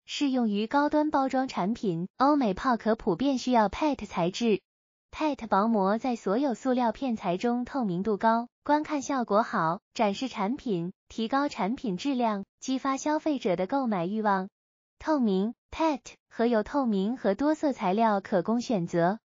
适用于高端包装产品。欧美泡可普遍需要 PET 材质。PET 薄膜在所有塑料片材中透明度高，观看效果好，展示产品，提高产品质量，激发消费者的购买欲望。透明 PET 盒有透明和多色材料可供选择，